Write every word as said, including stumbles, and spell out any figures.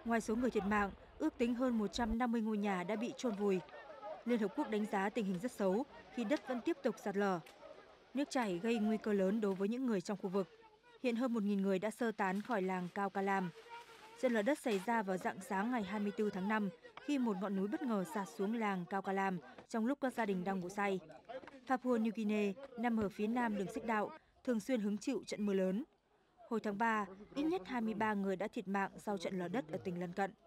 Ngoài số người thiệt mạng, ước tính hơn một trăm năm mươi ngôi nhà đã bị chôn vùi. Liên Hợp Quốc đánh giá tình hình rất xấu khi đất vẫn tiếp tục sạt lở. Nước chảy gây nguy cơ lớn đối với những người trong khu vực. Hiện hơn một nghìn người đã sơ tán khỏi làng Cao Kalam. Trận lở đất xảy ra vào rạng sáng ngày hai mươi tư tháng năm khi một ngọn núi bất ngờ sạt xuống làng Cao Kalam trong lúc các gia đình đang ngủ say. Papua New Guinea nằm ở phía nam đường xích đạo, thường xuyên hứng chịu trận mưa lớn. Hồi tháng ba, ít nhất hai mươi ba người đã thiệt mạng sau trận lở đất ở tỉnh lân cận.